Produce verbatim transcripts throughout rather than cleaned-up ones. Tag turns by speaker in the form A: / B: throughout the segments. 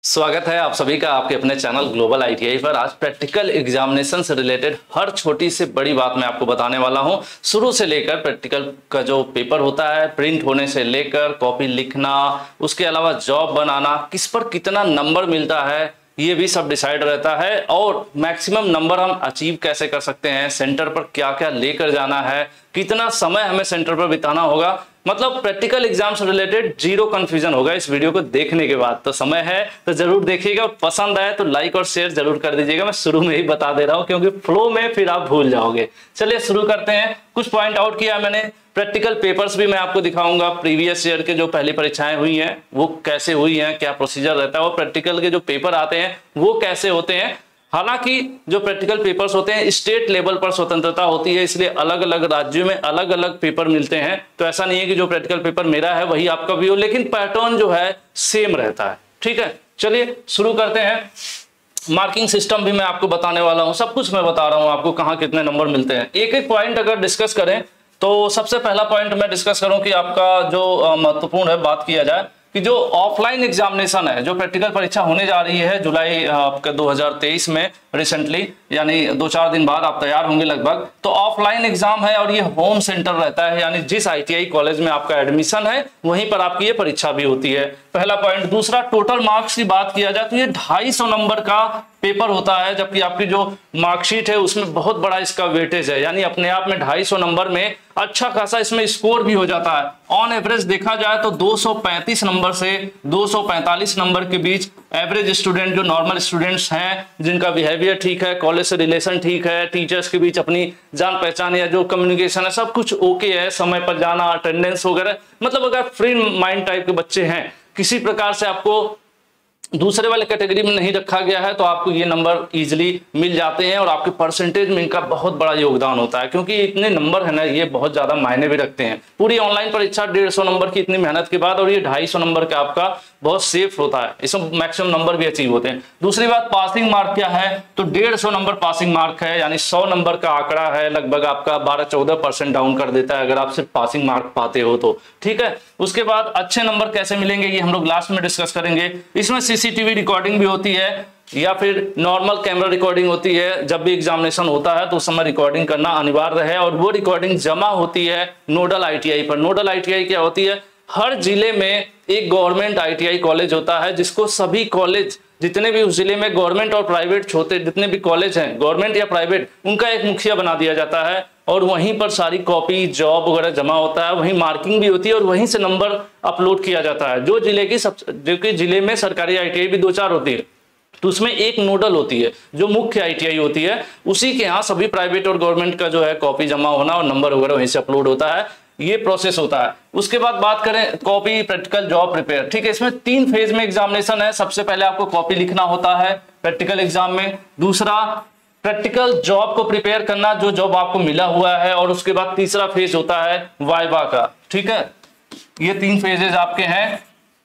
A: स्वागत है आप सभी का आपके अपने चैनल ग्लोबल आईटीआई पर। आज प्रैक्टिकल एग्जामिनेशन से रिलेटेड हर छोटी से बड़ी बात मैं आपको बताने वाला हूं। शुरू से लेकर प्रैक्टिकल का जो पेपर होता है, प्रिंट होने से लेकर कॉपी लिखना, उसके अलावा जॉब बनाना, किस पर कितना नंबर मिलता है, ये भी सब डिसाइड रहता है। और मैक्सिमम नंबर हम अचीव कैसे कर सकते हैं, सेंटर पर क्या क्या लेकर जाना है, कितना समय हमें सेंटर पर बिताना होगा, मतलब प्रैक्टिकल एग्जाम से रिलेटेड जीरो कंफ्यूजन होगा इस वीडियो को देखने के बाद। तो समय है तो जरूर देखिएगा, पसंद आए तो लाइक और शेयर जरूर कर दीजिएगा। मैं शुरू में ही बता दे रहा हूं क्योंकि फ्लो में फिर आप भूल जाओगे। चलिए शुरू करते हैं। कुछ पॉइंट आउट किया मैंने, प्रैक्टिकल पेपर्स भी मैं आपको दिखाऊंगा। प्रीवियस ईयर के जो पहली परीक्षाएं हुई हैं वो कैसे हुई हैं, क्या प्रोसीजर रहता है, और प्रैक्टिकल के जो पेपर आते हैं वो कैसे होते हैं। हालांकि जो प्रैक्टिकल पेपर्स होते हैं स्टेट लेवल पर स्वतंत्रता होती है, इसलिए अलग अलग राज्यों में अलग अलग पेपर मिलते हैं। तो ऐसा नहीं है कि जो प्रैक्टिकल पेपर मेरा है वही आपका भी हो, लेकिन पैटर्न जो है सेम रहता है। ठीक है, चलिए शुरू करते हैं। मार्किंग सिस्टम भी मैं आपको बताने वाला हूं, सब कुछ मैं बता रहा हूं आपको, कहां कितने नंबर मिलते हैं। एक एक पॉइंट अगर डिस्कस करें तो सबसे पहला पॉइंट मैं डिस्कस करूं कि आपका जो महत्वपूर्ण है, बात किया जाए कि जो ऑफलाइन एग्जामिनेशन है, जो प्रैक्टिकल परीक्षा होने जा रही है जुलाई आपका दो हज़ार तेईस में रिसेंटली, यानी दो चार दिन बाद आप तैयार होंगे लगभग। तो ऑफलाइन एग्जाम है और ये होम सेंटर रहता है, यानी जिस आईटीआई कॉलेज में आपका एडमिशन है वहीं पर आपकी ये परीक्षा भी होती है। पहला पॉइंट। दूसरा, टोटल मार्क्स की बात किया जाए तो ये ढाई सौ नंबर का पेपर होता है, जबकि आपकी जो मार्कशीट है उसमें बहुत बड़ा इसका वेटेज है, यानी अपने आप में ढाई सौ नंबर में अच्छा खासा इसमें स्कोर भी हो जाता है। ऑन एवरेज देखा जाए तो दो सौ पैंतीस नंबर से दो सौ पैंतालीस नंबर के बीच एवरेज स्टूडेंट, जो नॉर्मल स्टूडेंट्स हैं, जिनका बिहेवियर ठीक है, कॉलेज से रिलेशन ठीक है, टीचर्स के बीच अपनी जान पहचान या जो कम्युनिकेशन है सब कुछ ओके है, समय पर जाना, अटेंडेंस वगैरह, मतलब अगर फ्री माइंड टाइप के बच्चे हैं, किसी प्रकार से आपको दूसरे वाले कैटेगरी में नहीं रखा गया है, तो आपको ये नंबर इजीली मिल जाते हैं और आपके परसेंटेज में इनका बहुत बड़ा योगदान होता है, क्योंकि इतने नंबर है ना, ये बहुत ज्यादा मायने भी रखते हैं। पूरी ऑनलाइन परीक्षा डेढ़ सौ नंबर की इतनी मेहनत के बाद, और ये ढाई सौ नंबर का आपका बहुत सेफ होता है, इसमें मैक्सिमम नंबर भी अचीव होते हैं। दूसरी बात, पासिंग मार्क क्या है, तो डेढ़ सौ नंबर पासिंग मार्क है, यानी सौ नंबर का आंकड़ा है, लगभग आपका बारह चौदह परसेंट डाउन कर देता है अगर आप सिर्फ पासिंग मार्क पाते हो तो। ठीक है, उसके बाद अच्छे नंबर कैसे मिलेंगे ये हम लोग लास्ट में डिस्कस करेंगे। इसमें सीसीटीवी रिकॉर्डिंग भी होती है या फिर नॉर्मल कैमरा रिकॉर्डिंग होती है। जब भी एग्जामिनेशन होता है तो उस समय रिकॉर्डिंग करना अनिवार्य है, और वो रिकॉर्डिंग जमा होती है नोडल आईटीआई पर। नोडल आईटीआई क्या होती है, हर जिले में एक गवर्नमेंट आईटीआई कॉलेज होता है, जिसको सभी कॉलेज जितने भी उस जिले में गवर्नमेंट और प्राइवेट छोटे जितने भी कॉलेज हैं, गवर्नमेंट या प्राइवेट, उनका एक मुखिया बना दिया जाता है, और वहीं पर सारी कॉपी जॉब वगैरह जमा होता है, वहीं मार्किंग भी होती है और वहीं से नंबर अपलोड किया जाता है। जो जिले की सब जो कि जिले में सरकारी आईटीआई भी दो चार होती है, तो उसमें एक नोडल होती है जो मुख्य आईटीआई होती है, उसी के यहाँ सभी प्राइवेट और गवर्नमेंट का जो है कॉपी जमा होना और नंबर वगैरह वहीं से अपलोड होता है, ये प्रोसेस होता है। उसके बाद बात करें कॉपी, प्रैक्टिकल, जॉब, प्रिपेयर। ठीक है, इसमें तीन फेज में एग्जामिनेशन है। सबसे पहले आपको कॉपी लिखना होता है प्रैक्टिकल एग्जाम में, दूसरा प्रैक्टिकल जॉब को प्रिपेयर करना, जो जॉब आपको मिला हुआ है, और उसके बाद तीसरा फेज होता है वाइवा का। ठीक है, ये तीन फेजेज आपके हैं।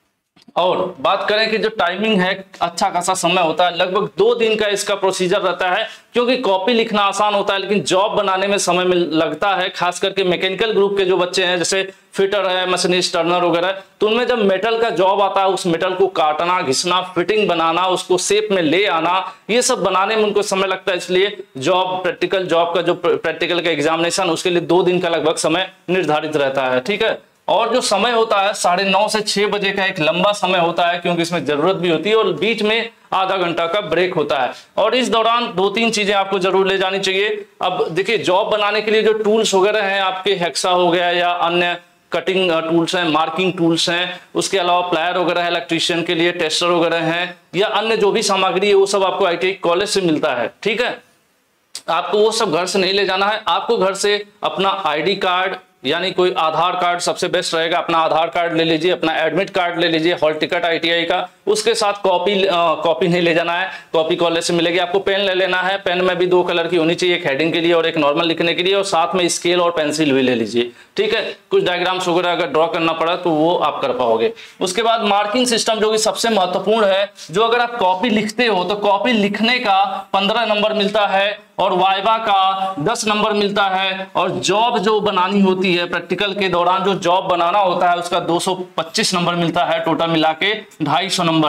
A: और बात करें कि जो टाइमिंग है, अच्छा खासा समय होता है, लगभग दो दिन का इसका प्रोसीजर रहता है, क्योंकि कॉपी लिखना आसान होता है लेकिन जॉब बनाने में समय में लगता है। खास करके मैकेनिकल ग्रुप के जो बच्चे हैं, जैसे फिटर है, मशीनिस्ट, टर्नर वगैरह, तो उनमें जब मेटल का जॉब आता है, उस मेटल को काटना, घिसना, फिटिंग बनाना, उसको शेप में ले आना, ये सब बनाने में उनको समय लगता है। इसलिए जॉब, प्रैक्टिकल जॉब का जो प्रैक्टिकल का एग्जामिनेशन, उसके लिए दो दिन का लगभग समय निर्धारित रहता है। ठीक है, और जो समय होता है साढ़े नौ से छह बजे का एक लंबा समय होता है, क्योंकि इसमें जरूरत भी होती है, और बीच में आधा घंटा का ब्रेक होता है। और इस दौरान दो तीन चीजें आपको जरूर ले जानी चाहिए। अब देखिए, जॉब बनाने के लिए जो टूल्स वगैरह हैं आपके, हेक्सा हो गया या अन्य कटिंग टूल्स हैं, मार्किंग टूल्स हैं, उसके अलावा प्लायर वगैरह है इलेक्ट्रीशियन के लिए, टेस्टर वगैरह हैं, या अन्य जो भी सामग्री है वो सब आपको आईटीआई कॉलेज से मिलता है। ठीक है, आपको वो सब घर से नहीं ले जाना है, आपको घर से अपना आईडी कार्ड, यानी कोई आधार कार्ड सबसे बेस्ट रहेगा, अपना आधार कार्ड ले लीजिए, अपना एडमिट कार्ड ले लीजिए, हॉल टिकट आईटीआई का, उसके साथ कॉपी कॉपी नहीं ले जाना है, कॉपी कॉलेज से मिलेगी। आपको पेन ले लेना है, पेन में भी दो कलर की होनी चाहिए, एक हेडिंग के लिए और एक नॉर्मल लिखने के लिए, और साथ में स्केल और पेंसिल भी ले लीजिए। ठीक है, कुछ डायग्राम्स वगैरह अगर ड्रॉ करना पड़ा तो वो आप कर पाओगे। उसके बाद मार्किंग सिस्टम, जो कि सबसे महत्वपूर्ण है, जो अगर आप कॉपी लिखते हो तो कॉपी लिखने का पंद्रह नंबर मिलता है, और वाइवा का दस नंबर मिलता है, और जॉब जो बनानी होती है प्रैक्टिकल के दौरान, जो जॉब बनाना होता है, उसका दो सौ पच्चीस नंबर मिलता है। टोटल मिला के ढाई सौ नंबर है।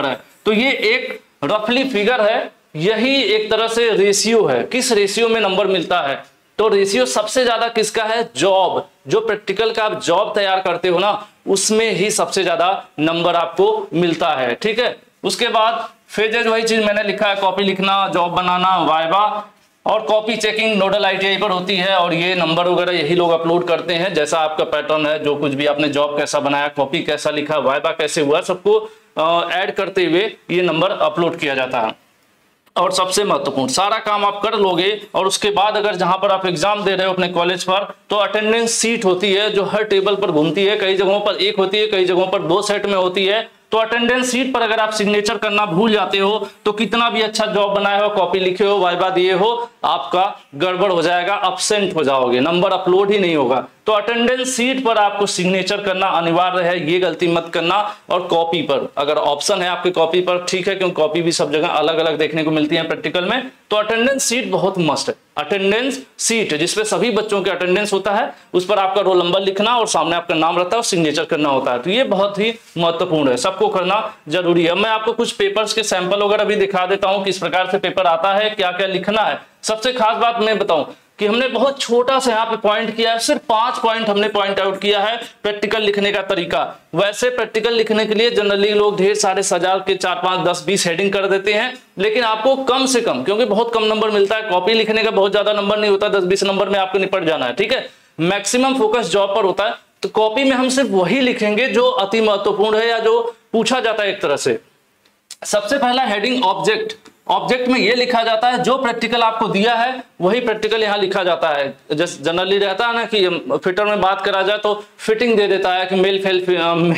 A: तो ये एक रफली फिगर है, यही एक तरह से रेशियो है, किस रेशियो में नंबर मिलता है। तो रेशियो सबसे ज्यादा किसका है, जॉब, जो प्रैक्टिकल का आप जॉब तैयार करते हो ना उसमें ही सबसे ज्यादा नंबर आपको मिलता है, ठीक है। उसके बाद फेजेज वही चीज मैंने लिखा है, कॉपी लिखना, जॉब बनाना, वाइवा और कॉपी चेकिंग नोडल आईटीआई पर होती है, और ये नंबर वगैरह यही लोग अपलोड करते हैं, जैसा आपका पैटर्न है, जो कुछ भी आपने जॉब कैसा बनाया, कॉपी कैसा लिखा, वाइवा कैसे हुआ, सबको ऐड करते हुए ये नंबर अपलोड किया जाता है। और सबसे महत्वपूर्ण, सारा काम आप कर लोगे और उसके बाद अगर जहां पर आप एग्जाम दे रहे हो अपने कॉलेज पर, तो अटेंडेंस सीट होती है जो हर टेबल पर घूमती है, कई जगहों पर एक होती है, कई जगहों पर दो सेट में होती है। तो अटेंडेंस सीट पर अगर आप सिग्नेचर करना भूल जाते हो तो कितना भी अच्छा जॉब बनाए हो, कॉपी लिखे हो, वाइवा दिए हो, आपका गड़बड़ हो जाएगा, अब्सेंट हो जाओगे, नंबर अपलोड ही नहीं होगा। तो अटेंडेंस सीट पर आपको सिग्नेचर करना अनिवार्य है, ये गलती मत करना। और कॉपी पर अगर ऑप्शन है आपके कॉपी पर, ठीक है, क्योंकि कॉपी भी सब जगह अलग अलग देखने को मिलती है प्रैक्टिकल में, तो अटेंडेंस सीट बहुत मस्ट है। अटेंडेंस सीट जिसपे सभी बच्चों के अटेंडेंस होता है, उस पर आपका रोल नंबर लिखना और सामने आपका नाम रहता है और सिग्नेचर करना होता है। तो ये बहुत ही महत्वपूर्ण है, सबको करना जरूरी है। मैं आपको कुछ पेपर्स के सैंपल वगैरह भी दिखा देता हूं, किस प्रकार से पेपर आता है, क्या क्या लिखना है। सबसे खास बात मैं बताऊं कि हमने बहुत छोटा सा यहाँ पे पॉइंट किया है, सिर्फ पांच पॉइंट हमने पॉइंट आउट किया है प्रैक्टिकल लिखने का तरीका। वैसे प्रैक्टिकल लिखने के लिए जनरली लोग ढेर सारे सजा के चार पांच दस बीस हेडिंग कर देते हैं, लेकिन आपको कम से कम, क्योंकि बहुत कम नंबर मिलता है, कॉपी लिखने का बहुत ज्यादा नंबर नहीं होता, दस बीस नंबर में आपको निपट जाना है, ठीक है। मैक्सिमम फोकस जॉब पर होता है, तो कॉपी में हम सिर्फ वही लिखेंगे जो अति महत्वपूर्ण है या जो पूछा जाता है एक तरह से। सबसे पहला हेडिंग ऑब्जेक्ट। ऑब्जेक्ट में ये लिखा जाता है जो प्रैक्टिकल आपको दिया है वही प्रैक्टिकल यहाँ लिखा जाता है। जैसे जनरली रहता है ना कि फिटर में बात करा जाए तो फिटिंग दे देता है कि male fail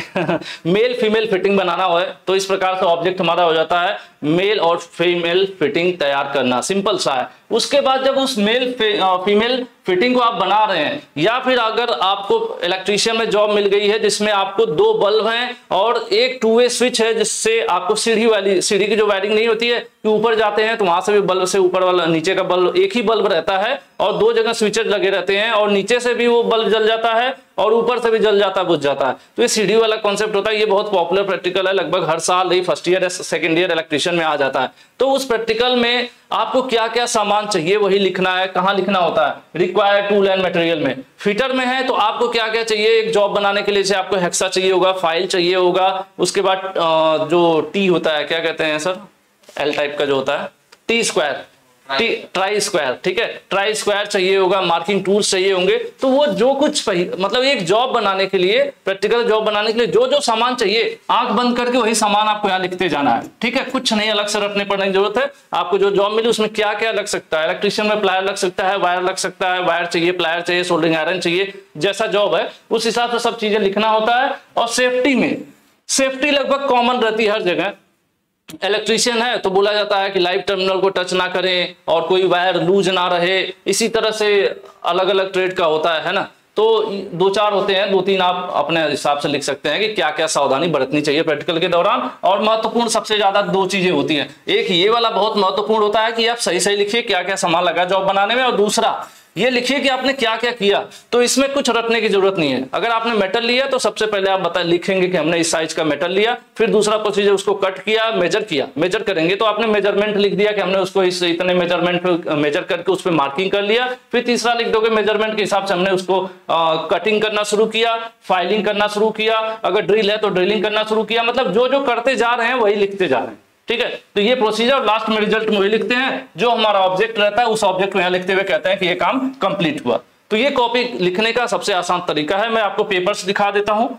A: male female fitting बनाना हो, तो इस प्रकार से ऑब्जेक्ट हमारा हो जाता है मेल और फीमेल फिटिंग तैयार करना, सिंपल सा है। उसके बाद जब उस मेल फीमेल फिटिंग को आप बना रहे हैं, या फिर अगर आपको इलेक्ट्रीशियन में जॉब मिल गई है जिसमें आपको दो बल्ब हैं और एक टू वे स्विच है, जिससे आपको सीढ़ी वाली सीढ़ी की जो वायरिंग नहीं होती है कि ऊपर जाते हैं तो वहां से भी बल्ब से ऊपर वाला नीचे का बल्ब एक ही बल्ब रहता है और दो जगह स्विचेज लगे रहते हैं और नीचे से भी वो बल्ब जल जाता है और ऊपर से भी जल जाता है बुझ जाता है। तो ये सीढ़ी वाला कॉन्सेप्ट होता है, ये बहुत पॉपुलर प्रैक्टिकल है, लगभग हर साल ही फर्स्ट ईयर या सेकंड ईयर इलेक्ट्रीशियन में आ जाता है। तो उस प्रैक्टिकल में आपको क्या क्या सामान चाहिए वही लिखना है। कहाँ लिखना होता है, रिक्वायर्ड टूल एंड मटेरियल में। फिटर में है तो आपको क्या क्या चाहिए एक जॉब बनाने के लिए, जैसे आपको हेक्सा चाहिए होगा, फाइल चाहिए होगा, उसके बाद जो टी होता है, क्या कहते हैं सर, एल टाइप का जो होता है, टी स्क्वायर, ट्राई स्क्वायर, ठीक है, ट्राई स्क्वायर चाहिए होगा, मार्किंग टूल्स चाहिए होंगे। तो वो जो कुछ मतलब एक जॉब बनाने के लिए, प्रैक्टिकल जॉब बनाने के लिए जो जो सामान चाहिए आंख बंद करके वही सामान आपको यहाँ लिखते जाना है, ठीक है। कुछ नहीं अलग से रटने पड़ने की जरूरत है। आपको जो जॉब मिली उसमें क्या क्या लग सकता है, इलेक्ट्रिशियन में प्लायर लग सकता है, वायर लग सकता है, वायर चाहिए, प्लायर चाहिए, सोल्डरिंग आयरन चाहिए, जैसा जॉब है उस हिसाब से सब चीजें लिखना होता है। और सेफ्टी में, सेफ्टी लगभग कॉमन रहती है हर जगह। इलेक्ट्रीशियन है तो बोला जाता है कि लाइव टर्मिनल को टच ना करें और कोई वायर लूज ना रहे। इसी तरह से अलग अलग ट्रेड का होता है ना, तो दो चार होते हैं, दो तीन आप अपने हिसाब से लिख सकते हैं कि क्या क्या सावधानी बरतनी चाहिए प्रैक्टिकल के दौरान। और महत्वपूर्ण सबसे ज्यादा दो चीजें होती हैं, एक ये वाला बहुत महत्वपूर्ण होता है कि आप सही सही लिखिए क्या क्या सामान लगा जॉब बनाने में, और दूसरा ये लिखिए कि आपने क्या क्या किया। तो इसमें कुछ रटने की जरूरत नहीं है। अगर आपने मेटल लिया तो सबसे पहले आप बता लिखेंगे कि हमने इस साइज का मेटल लिया, फिर दूसरा प्रोसीजर उसको कट किया, मेजर किया, मेजर करेंगे तो आपने मेजरमेंट लिख दिया कि हमने उसको इस इतने मेजरमेंट पे मेजर करके उस पर मार्किंग कर लिया। फिर तीसरा लिख दोगे मेजरमेंट के हिसाब से हमने उसको आ, कटिंग करना शुरू किया, फाइलिंग करना शुरू किया, अगर ड्रिल है तो ड्रिलिंग करना शुरू किया। मतलब जो जो करते जा रहे हैं वही लिखते जा रहे हैं, ठीक है। तो ये प्रोसीजर लास्ट में रिजल्ट में वही लिखते हैं, जो हमारा ऑब्जेक्ट रहता है उस ऑब्जेक्ट को यहाँ लिखते हुए कहते हैं कि ये काम कंप्लीट हुआ। तो ये कॉपी लिखने का सबसे आसान तरीका है। मैं आपको पेपर्स दिखा देता हूं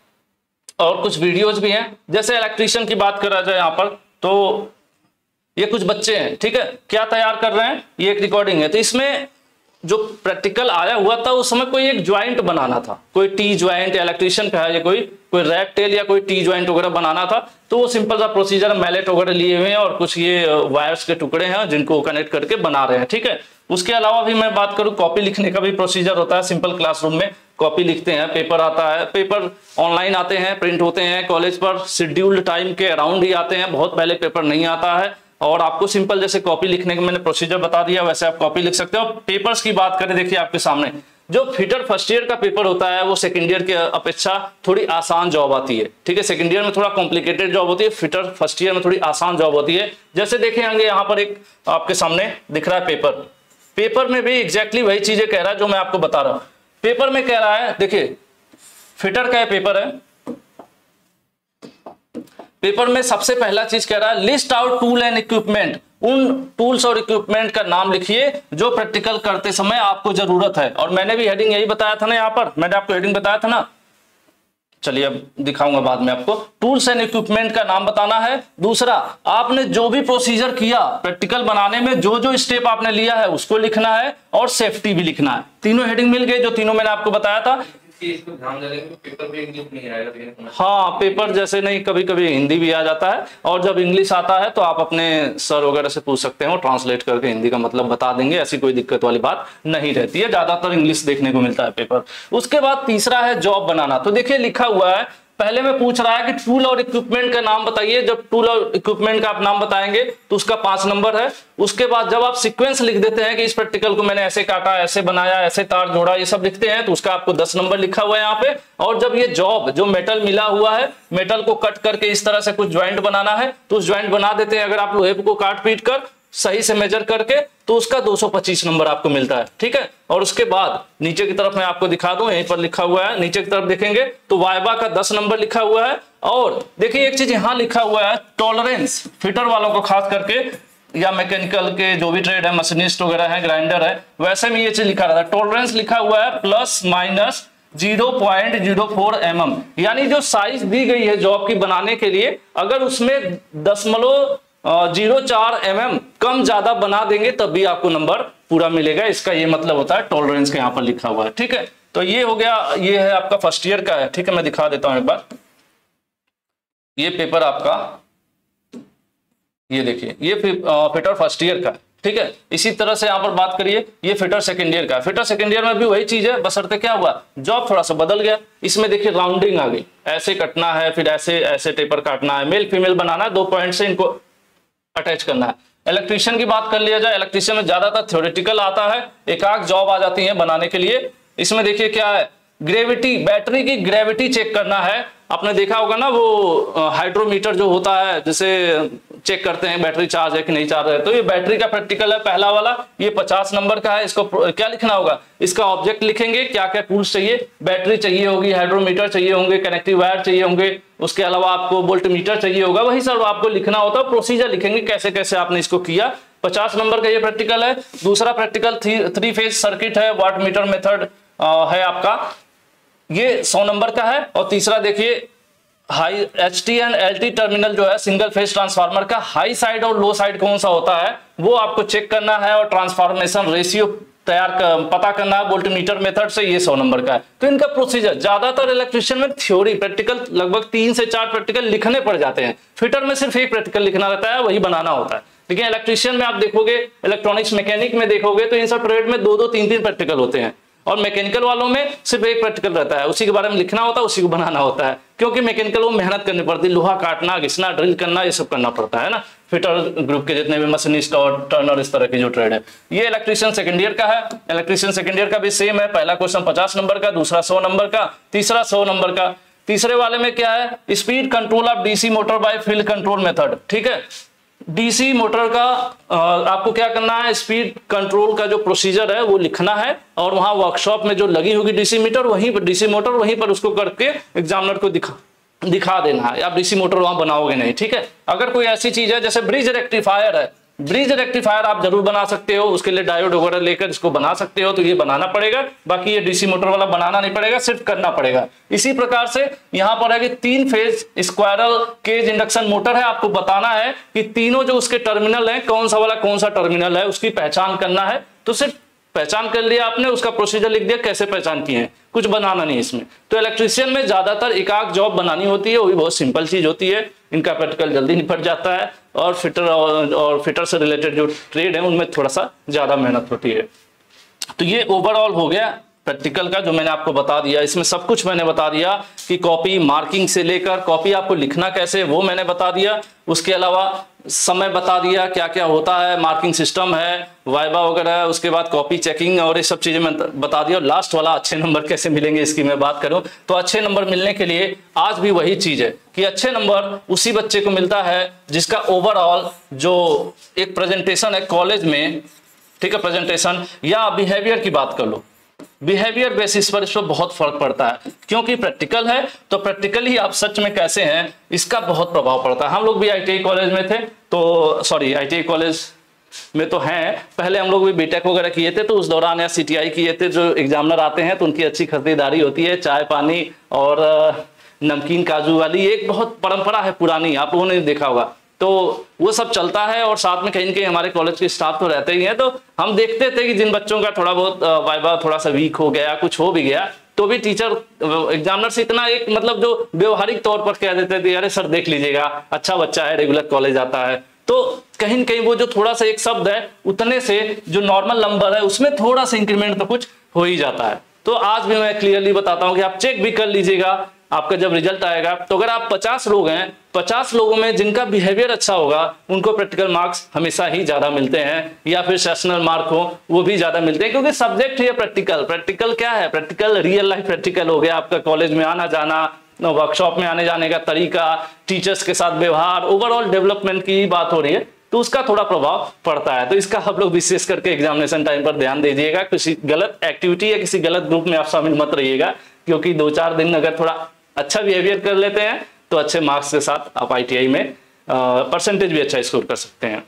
A: और कुछ वीडियोज भी हैं। जैसे इलेक्ट्रीशियन की बात करा जाए यहाँ पर, तो ये कुछ बच्चे हैं, ठीक है, क्या तैयार कर रहे हैं, ये एक रिकॉर्डिंग है। तो इसमें जो प्रैक्टिकल आया हुआ था उस समय कोई एक ज्वाइंट बनाना था, कोई टी ज्वाइंट, इलेक्ट्रीशियन का है ये, कोई कोई रैट टेल या कोई टी ज्वाइंट वगैरह बनाना था। तो वो सिंपल सा प्रोसीजर, मैलेट वगैरह लिए हुए हैं और कुछ ये वायर्स के टुकड़े हैं जिनको कनेक्ट करके बना रहे हैं, ठीक है। उसके अलावा भी मैं बात करूं, कॉपी लिखने का भी प्रोसीजर होता है। सिंपल क्लासरूम में कॉपी लिखते हैं, पेपर आता है, पेपर ऑनलाइन आते हैं, प्रिंट होते हैं, कॉलेज पर शेड्यूल्ड टाइम के अराउंड ही आते हैं, बहुत पहले पेपर नहीं आता है। और आपको सिंपल जैसे कॉपी लिखने का मैंने प्रोसीजर बता दिया, वैसे आप कॉपी लिख सकते हो। पेपर्स की बात करें, देखिए आपके सामने जो फिटर फर्स्ट ईयर का पेपर होता है वो सेकंड ईयर की अपेक्षा थोड़ी आसान जॉब आती है, ठीक है। सेकंड ईयर में थोड़ा कॉम्प्लिकेटेड जॉब होती है, फिटर फर्स्ट ईयर में थोड़ी आसान जॉब होती है। जैसे देखेंगे यहाँ पर एक आपके सामने दिख रहा है पेपर, पेपर में भी एग्जैक्टली वही चीजें कह रहा है जो मैं आपको बता रहा हूं। पेपर में कह रहा है, देखिए फिटर का पेपर है, पेपर में सबसे पहला चीज कह रहा है list out tool and equipment, उन टूल्स और इक्विपमेंट का नाम लिखिए जो प्रैक्टिकल करते समय आपको जरूरत है। और मैंने भी हेडिंग यही बताया था ना, यहाँ पर मैंने आपको हेडिंग बताया था ना, चलिए अब दिखाऊंगा बाद में आपको। टूल्स एंड इक्विपमेंट का नाम बताना है। दूसरा, आपने जो भी प्रोसीजर किया प्रैक्टिकल बनाने में, जो जो स्टेप आपने लिया है उसको लिखना है और सेफ्टी भी लिखना है। तीनों हेडिंग मिल गए जो तीनों मैंने आपको बताया था।
B: इसको ध्यान देने में पेपर भी इंग्लिश नहीं आएगा।
A: हाँ, पेपर जैसे नहीं, कभी कभी हिंदी भी आ जाता है, और जब इंग्लिश आता है तो आप अपने सर वगैरह से पूछ सकते हो, ट्रांसलेट करके हिंदी का मतलब बता देंगे, ऐसी कोई दिक्कत वाली बात नहीं रहती है। ज्यादातर इंग्लिश देखने को मिलता है पेपर। उसके बाद तीसरा है जॉब बनाना। तो देखिए लिखा हुआ है, पहले में पूछ रहा है कि टूल और इक्विपमेंट का नाम बताइए। जब टूल और इक्विपमेंट का आप नाम बताएंगे तो उसका पांच नंबर है। उसके बाद जब आप सीक्वेंस लिख देते हैं कि इस प्रैक्टिकल को मैंने ऐसे काटा, ऐसे बनाया, ऐसे तार जोड़ा, ये सब लिखते हैं, तो उसका आपको दस नंबर लिखा हुआ है यहाँ पे। और जब ये जॉब, जो मेटल मिला हुआ है, मेटल को कट करके इस तरह से कुछ ज्वाइंट बनाना है तो उस ज्वाइंट बना देते हैं। अगर आप लोहे को काट पीट कर सही से मेजर करके तो उसका दो सौ पच्चीस नंबर आपको मिलता है, ठीक है। और उसके बाद नीचे की तरफ मैं आपको दिखा दूं, यहीं पर लिखा हुआ है, नीचे की तरफ देखेंगे तो वाइवा का दस नंबर लिखा हुआ है। और देखिए एक चीज यहां लिखा हुआ है, टॉलरेंस, फिटर वालों को खास करके, या मैकेनिकल के जो भी ट्रेड है, मशीनिस्ट वगैरह है, ग्राइंडर है, वैसे में ये चीज लिखा रहता है। टॉलरेंस लिखा हुआ है plus minus zero point zero four M M, यानी जो साइज दी गई है जॉब की बनाने के लिए, अगर उसमें दशमलव जीरो चार एम एम कम ज्यादा बना देंगे तब भी आपको नंबर पूरा मिलेगा। इसका ये मतलब होता है टॉलरेंस के यहाँ पर लिखा हुआ है, ठीक है। तो ये हो गया, ये है आपका फर्स्ट ईयर का है, ठीक है। मैं दिखा देता हूं एक बार, ये पेपर आपका, ये देखिए, ये फिटर फर्स्ट ईयर का है, ठीक है। इसी तरह से यहाँ पर बात करिए, ये फिटर सेकंड ईयर का है। फिटर सेकंड ईयर में भी वही चीज है, बशर्ते क्या हुआ, जॉब थोड़ा सा बदल गया। इसमें देखिए राउंडिंग आ गई, ऐसे कटना है, फिर ऐसे ऐसे टेपर काटना है, मेल फीमेल बनाना है, दो पॉइंट से इनको अटैच करना है। इलेक्ट्रीशियन की बात कर लिया जाए, इलेक्ट्रीशियन में ज्यादातर थ्योरेटिकल आता है, एक आध जॉब आ जाती है बनाने के लिए। इसमें देखिए क्या है, ग्रेविटी, बैटरी की ग्रेविटी चेक करना है। आपने देखा होगा ना वो हाइड्रोमीटर जो होता है, जिसे चेक करते हैं बैटरी चार्ज है कि नहीं चार्ज है, तो ये बैटरी का प्रैक्टिकल है पहला वाला, ये पचास नंबर का है। इसको क्या लिखना होगा, इसका ऑब्जेक्ट लिखेंगे, क्या क्या टूल्स चाहिए, बैटरी चाहिए होगी, हाइड्रोमीटर चाहिए होंगे, कनेक्टिव वायर चाहिए होंगे, उसके अलावा आपको वोल्टमीटर चाहिए होगा, वही सब आपको लिखना होता है। प्रोसीजर लिखेंगे कैसे कैसे आपने इसको किया। पचास नंबर का ये प्रैक्टिकल है। दूसरा practical three three phase circuit है, वाट मीटर मेथड है आपका, ये सौ नंबर का है। और तीसरा देखिए high H T and L T terminal जो है सिंगल फेज ट्रांसफार्मर का, हाई साइड और लो साइड कौन सा होता है वो आपको चेक करना है, और ट्रांसफॉर्मेशन रेशियो तैयार कर, पता करना है वोल्टमीटर मेथड से, ये सौ नंबर का है। तो इनका प्रोसीजर, ज्यादातर इलेक्ट्रिशियन में थ्योरी, प्रैक्टिकल लगभग तीन से चार प्रैक्टिकल लिखने पड़ जाते हैं। फिटर में सिर्फ एक प्रैक्टिकल लिखना रहता है, वही बनाना होता है। लेकिन इलेक्ट्रिशियन में आप देखोगे, इलेक्ट्रॉनिक्स मैकेनिक में देखोगे तो इन सब ट्रेड में दो दो तीन तीन प्रैक्टिकल होते हैं, और मैकेनिकल वालों में सिर्फ एक प्रैक्टिकल रहता है, उसी के बारे में लिखना होता है, उसी को बनाना होता है। क्योंकि मैकेनिकल वो मेहनत करनी पड़ती है, लोहा काटना, घिसना, ड्रिल करना, ये सब करना पड़ता है ना। फिटर ग्रुप के जितने भी मशीनिस्ट और टर्नर इस तरह की जो ट्रेड है, ये इलेक्ट्रिशियन सेकंड ईयर का है। इलेक्ट्रिशियन सेकंड ईयर का भी सेम है, पहला क्वेश्चन पचास नंबर का, दूसरा सौ नंबर का, तीसरा सौ नंबर का। तीसरे वाले में क्या है, speed control of DC motor by field control method, ठीक है। डीसी मोटर का आ, आपको क्या करना है, स्पीड कंट्रोल का जो प्रोसीजर है वो लिखना है, और वहां वर्कशॉप में जो लगी होगी डीसी मीटर, वहीं पर डीसी मोटर, वहीं पर उसको करके एग्जामिनर को दिखा दिखा देना है। आप डीसी मोटर वहां बनाओगे नहीं, ठीक है। अगर कोई ऐसी चीज है जैसे ब्रिज रेक्टिफायर है, ब्रिज रेक्टिफायर आप जरूर बना सकते हो, उसके लिए डायोड वगैरह लेकर इसको बना सकते हो, तो ये बनाना पड़ेगा। बाकी ये डीसी मोटर वाला बनाना नहीं पड़ेगा, सिर्फ करना पड़ेगा। इसी प्रकार से यहाँ पर है कि तीन phase squirrel cage induction motor है, आपको बताना है कि तीनों जो उसके टर्मिनल हैं, कौन सा वाला कौन सा टर्मिनल है, उसकी पहचान करना है। तो सिर्फ पहचान कर लिया आपने, उसका प्रोसीजर लिख दिया कैसे पहचान किए हैं, कुछ बनाना नहीं इसमें। तो इलेक्ट्रिशियन में ज्यादातर एक आध जॉब बनानी होती है, वो भी बहुत सिंपल चीज होती है, इनका प्रैक्टिकल जल्दी निपट जाता है। और फिटर और, और फिटर से रिलेटेड जो ट्रेड है उनमें थोड़ा सा ज्यादा मेहनत होती है। तो ये ओवरऑल हो गया प्रैक्टिकल का जो मैंने आपको बता दिया, इसमें सब कुछ मैंने बता दिया कि कॉपी मार्किंग से लेकर कॉपी आपको लिखना कैसे वो मैंने बता दिया। उसके अलावा समय बता दिया क्या क्या होता है, मार्किंग सिस्टम है, वाइवा वगैरह, उसके बाद कॉपी चेकिंग और ये सब चीजें मैं बता दिया। और लास्ट वाला अच्छे नंबर कैसे मिलेंगे इसकी मैं बात करूं तो अच्छे नंबर मिलने के लिए आज भी वही चीज है कि अच्छे नंबर उसी बच्चे को मिलता है जिसका ओवरऑल जो एक प्रेजेंटेशन है कॉलेज में, ठीक है, प्रेजेंटेशन या बिहेवियर की बात कर लो, बिहेवियर बेसिस पर इस पर बहुत फर्क पड़ता है क्योंकि प्रैक्टिकल है तो प्रैक्टिकली आप सच में कैसे हैं इसका बहुत प्रभाव पड़ता है। हम लोग भी आईटीआई कॉलेज में थे तो सॉरी आईटीआई कॉलेज में तो हैं, पहले हम लोग भी बीटेक वगैरह किए थे तो उस दौरान या सीटीआई किए थे, जो एग्जामिनर आते हैं तो उनकी अच्छी खरीदारी होती है, चाय पानी और नमकीन काजू वाली एक बहुत परंपरा है पुरानी, आप लोगों ने देखा होगा, तो वो सब चलता है। और साथ में कहीं ना कहीं हमारे कॉलेज के स्टाफ तो रहते ही हैं, तो हम देखते थे कि जिन बच्चों का थोड़ा बहुत वाइवा थोड़ा सा वीक हो गया, कुछ हो भी गया, तो भी टीचर एग्जामिनर से इतना एक मतलब जो व्यवहारिक तौर पर कह देते थे अरे सर देख लीजिएगा अच्छा बच्चा है, रेगुलर कॉलेज आता है, तो कहीं ना कहीं वो जो थोड़ा सा एक शब्द है उतने से जो नॉर्मल नंबर है उसमें थोड़ा सा इंक्रीमेंट तो कुछ हो ही जाता है। तो आज भी मैं क्लियरली बताता हूं कि आप चेक भी कर लीजिएगा, आपका जब रिजल्ट आएगा तो अगर आप पचास लोग हैं, पचास लोगों में जिनका बिहेवियर अच्छा होगा उनको प्रैक्टिकल मार्क्स हमेशा ही ज्यादा मिलते हैं, या फिर सेशनल मार्क हो वो भी ज्यादा मिलते हैं, क्योंकि सब्जेक्ट है प्रैक्टिकल। प्रैक्टिकल क्या है? प्रैक्टिकल रियल लाइफ प्रैक्टिकल हो गया, आपका कॉलेज में आना जाना, वर्कशॉप में आने जाने का तरीका, टीचर्स के साथ व्यवहार, ओवरऑल डेवलपमेंट की बात हो रही है, तो उसका थोड़ा प्रभाव पड़ता है। तो इसका आप लोग विशेष करके एग्जामिनेशन टाइम पर ध्यान दीजिएगा, किसी गलत एक्टिविटी या किसी गलत ग्रुप में आप शामिल मत रहिएगा, क्योंकि दो चार दिन अगर थोड़ा अच्छा बिहेवियर कर लेते हैं तो अच्छे मार्क्स के साथ आप आईटीआई में परसेंटेज भी अच्छा स्कोर कर सकते हैं।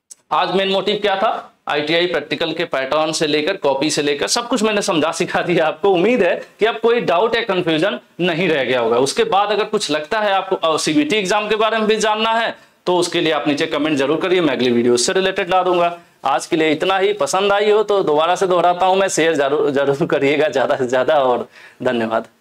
A: आज मेन मोटिव क्या था? आईटीआई प्रैक्टिकल के पैटर्न से लेकर कॉपी से लेकर सब कुछ मैंने समझा सिखा दिया आपको। उम्मीद है कि अब कोई डाउट या कंफ्यूजन नहीं रह गया होगा। उसके बाद अगर कुछ लगता है आपको सीबीटी एग्जाम के बारे में भी जानना है तो उसके लिए आप नीचे कमेंट जरूर करिए, मैं अगली वीडियो से रिलेटेड ला दूंगा। आज के लिए इतना ही। पसंद आई हो तो दोबारा से दोहराता हूं मैं, शेयर जरूर जरूर करिएगा ज्यादा से ज्यादा, और धन्यवाद।